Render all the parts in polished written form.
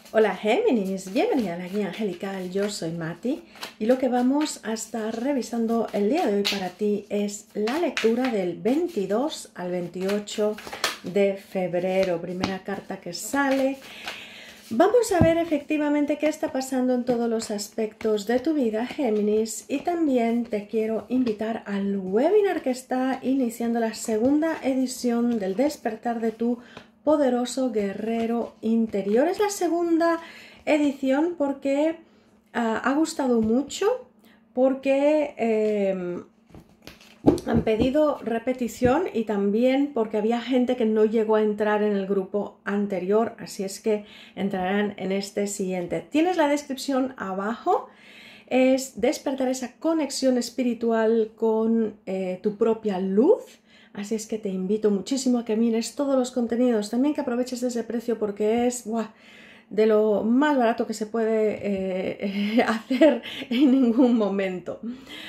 Hola Géminis, bienvenida a la guía angelical, yo soy Mati y lo que vamos a estar revisando el día de hoy para ti es la lectura del 22 al 28 de febrero, primera carta que sale. Vamos a ver efectivamente qué está pasando en todos los aspectos de tu vida, Géminis, y también te quiero invitar al webinar que está iniciando la segunda edición del despertar de tu poderoso guerrero interior. Es la segunda edición porque ha gustado mucho, porque han pedido repetición y también porque había gente que no llegó a entrar en el grupo anterior, así es que entrarán en este siguiente. Tienes la descripción abajo, es despertar esa conexión espiritual con tu propia luz. Así es que te invito muchísimo a que mires todos los contenidos, también que aproveches ese precio porque es de lo más barato que se puede hacer en ningún momento.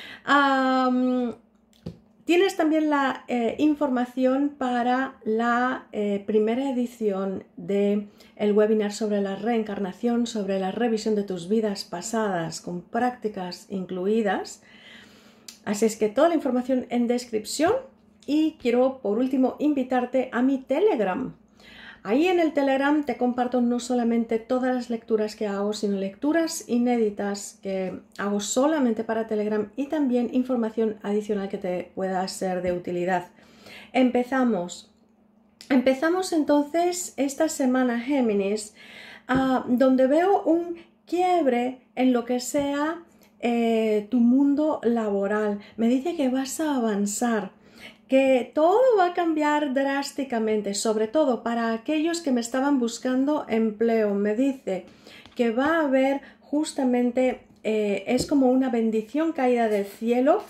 Tienes también la información para la primera edición del webinar sobre la reencarnación, sobre la revisión de tus vidas pasadas, con prácticas incluidas. Así es que toda la información en descripción. Y quiero por último invitarte a mi Telegram. Ahí en el Telegram te comparto no solamente todas las lecturas que hago, sino lecturas inéditas que hago solamente para Telegram y también información adicional que te pueda ser de utilidad. Empezamos entonces esta semana, Géminis, donde veo un quiebre en lo que sea tu mundo laboral. Me dice que vas a avanzar, que todo va a cambiar drásticamente, sobre todo para aquellos que me estaban buscando empleo. Me dice que va a haber justamente, es como una bendición caída del cielo,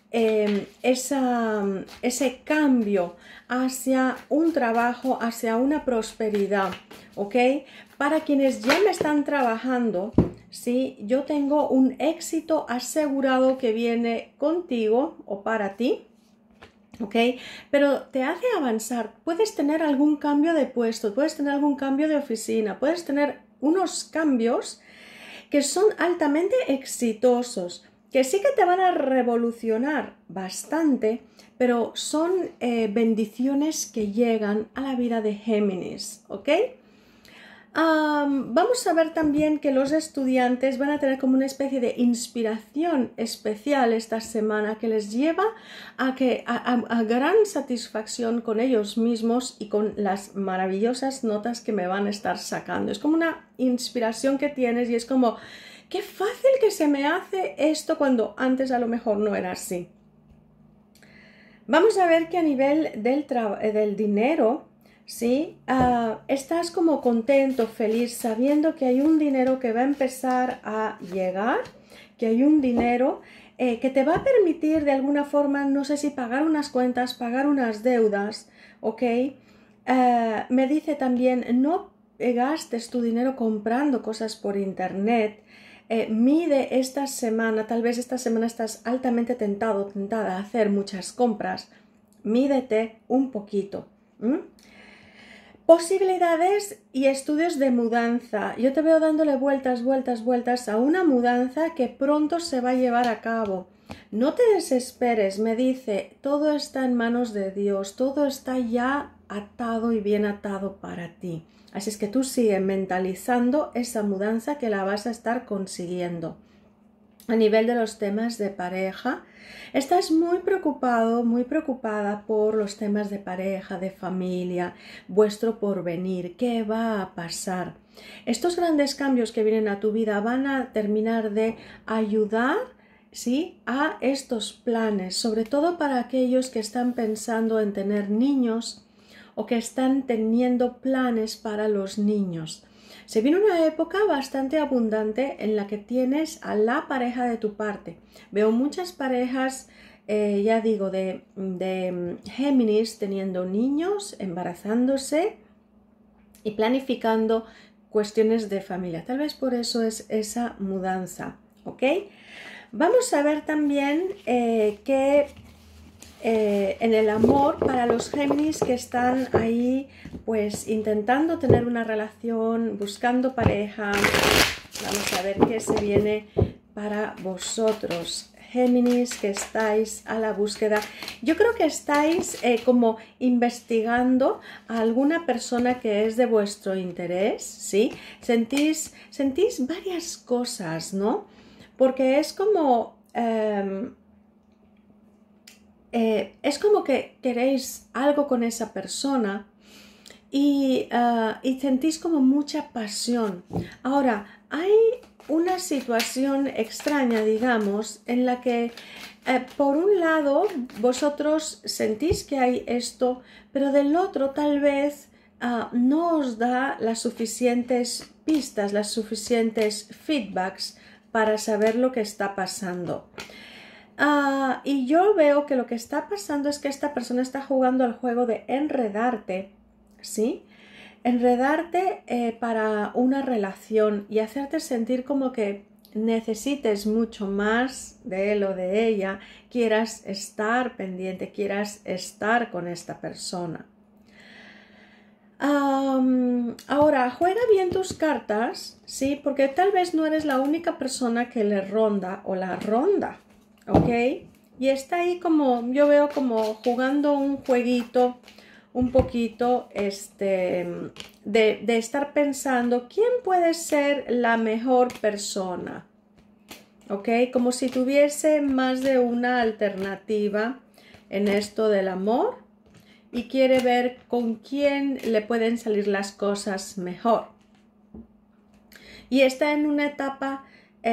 ese cambio hacia un trabajo, hacia una prosperidad, ¿ok? Para quienes ya me están trabajando, ¿sí? Yo tengo un éxito asegurado que viene contigo o para ti. ¿Ok? Pero te hace avanzar. Puedes tener algún cambio de puesto, puedes tener algún cambio de oficina, puedes tener unos cambios que son altamente exitosos, que sí que te van a revolucionar bastante, pero son bendiciones que llegan a la vida de Géminis, ¿ok? Vamos a ver también que los estudiantes van a tener como una especie de inspiración especial esta semana que les lleva a gran satisfacción con ellos mismos y con las maravillosas notas que me van a estar sacando. Es como una inspiración que tienes y es como, qué fácil que se me hace esto cuando antes a lo mejor no era así. Vamos a ver que a nivel del dinero, ¿sí? Estás como contento, feliz, sabiendo que hay un dinero que va a empezar a llegar, que hay un dinero que te va a permitir de alguna forma, no sé si pagar unas cuentas, pagar unas deudas, ¿ok? Me dice también, no gastes tu dinero comprando cosas por internet. Mide esta semana, tal vez esta semana estás altamente tentado, tentada a hacer muchas compras. Mídete un poquito. Posibilidades y estudios de mudanza. Yo te veo dándole vueltas a una mudanza que pronto se va a llevar a cabo. No te desesperes, me dice, todo está en manos de Dios, todo está ya atado y bien atado para ti. Así es que tú sigue mentalizando esa mudanza que la vas a estar consiguiendo. A nivel de los temas de pareja, estás muy preocupado, muy preocupada por los temas de pareja, de familia, vuestro porvenir, qué va a pasar. Estos grandes cambios que vienen a tu vida van a terminar de ayudar, ¿sí?, a estos planes, sobre todo para aquellos que están pensando en tener niños o que están teniendo planes para los niños. Se viene una época bastante abundante en la que tienes a la pareja de tu parte. Veo muchas parejas, ya digo, de Géminis teniendo niños, embarazándose y planificando cuestiones de familia. Tal vez por eso es esa mudanza, ¿ok? Vamos a ver también que en el amor para los Géminis que están ahí pues intentando tener una relación, buscando pareja. Vamos a ver qué se viene para vosotros, Géminis, que estáis a la búsqueda. Yo creo que estáis como investigando a alguna persona que es de vuestro interés, ¿sí? Sentís varias cosas, ¿no? Porque es como que queréis algo con esa persona y sentís como mucha pasión. Ahora, hay una situación extraña, digamos, en la que por un lado vosotros sentís que hay esto, pero del otro tal vez no os da las suficientes pistas, las suficientes feedbacks para saber lo que está pasando. Y yo veo que lo que está pasando es que esta persona está jugando al juego de enredarte, ¿sí? Enredarte para una relación y hacerte sentir como que necesites mucho más de él o de ella, quieras estar pendiente, quieras estar con esta persona. Ahora, juega bien tus cartas, ¿sí? Porque tal vez no eres la única persona que le ronda o la ronda, ¿ok? Y está ahí como, yo veo como jugando un jueguito un poquito de estar pensando quién puede ser la mejor persona, ¿ok? Como si tuviese más de una alternativa en esto del amor y quiere ver con quién le pueden salir las cosas mejor. Y está en una etapa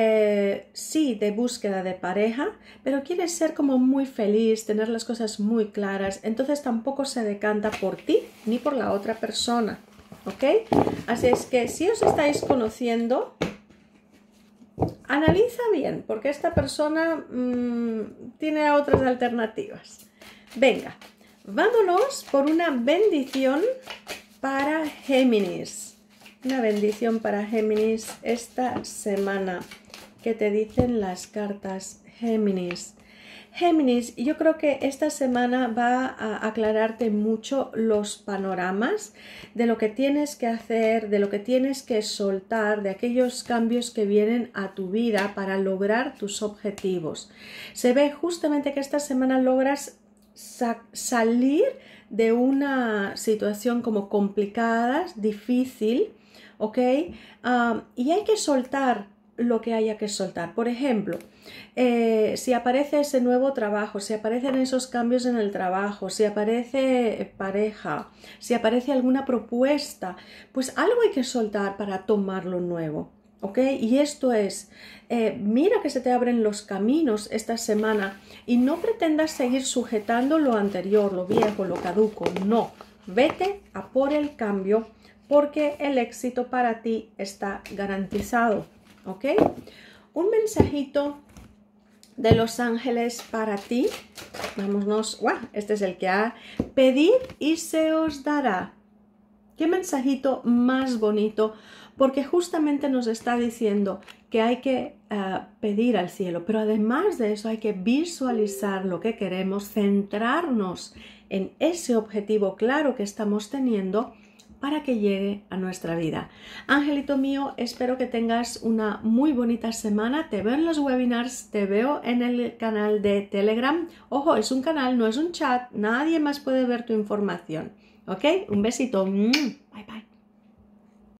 sí, de búsqueda de pareja, pero quiere ser como muy feliz, tener las cosas muy claras, entonces tampoco se decanta por ti ni por la otra persona, ¿ok? Así es que si os estáis conociendo, analiza bien, porque esta persona tiene otras alternativas. Venga, vámonos por una bendición para Géminis. Una bendición para Géminis esta semana. ¿Qué te dicen las cartas Géminis? Géminis, yo creo que esta semana va a aclararte mucho los panoramas de lo que tienes que hacer, de lo que tienes que soltar, de aquellos cambios que vienen a tu vida para lograr tus objetivos. Se ve justamente que esta semana logras salir de una situación como complicada, difícil, ¿ok? Y hay que soltar lo que haya que soltar. Por ejemplo, si aparece ese nuevo trabajo, si aparecen esos cambios en el trabajo, si aparece pareja, si aparece alguna propuesta, pues algo hay que soltar para tomar lo nuevo, ¿ok? Y esto es, mira que se te abren los caminos esta semana y no pretendas seguir sujetando lo anterior, lo viejo, lo caduco, no. Vete a por el cambio porque el éxito para ti está garantizado, ¿ok? Un mensajito de los ángeles para ti. Vámonos, este es el que ha pedid y se os dará. Qué mensajito más bonito, porque justamente nos está diciendo que hay que pedir al cielo, pero además de eso hay que visualizar lo que queremos, centrarnos en ese objetivo claro que estamos teniendo para que llegue a nuestra vida. Angelito mío, espero que tengas una muy bonita semana. Te veo en los webinars, te veo en el canal de Telegram. Ojo, es un canal, no es un chat. Nadie más puede ver tu información. ¿Ok? Un besito. Bye, bye.